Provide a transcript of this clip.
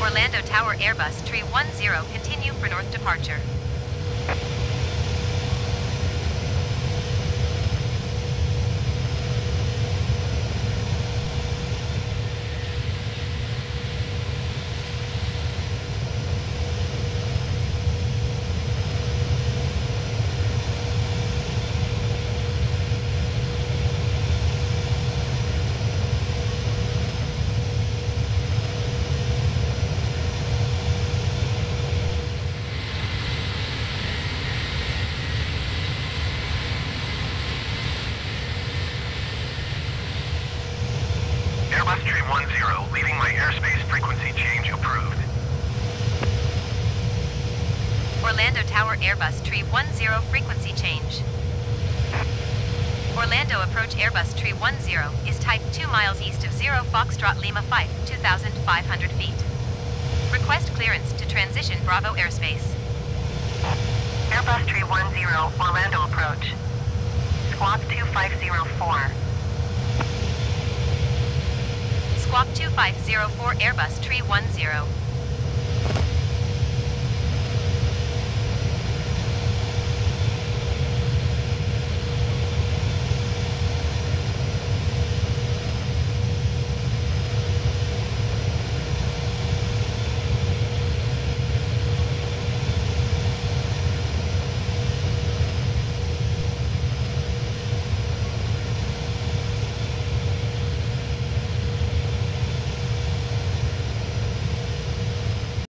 Orlando Tower Airbus Tree 10, continue for north departure. Airbus Tree 10, leaving my airspace frequency change approved. Orlando Tower Airbus Tree 10, frequency change. Orlando approach Airbus Tree 10 is type 2 miles east of 0 Foxtrot Lima 5, 2,500 feet. Request clearance to transition Bravo airspace. Airbus Tree 10, Orlando approach. Squawk 2504. Squawk 2504 Airbus Tree 10.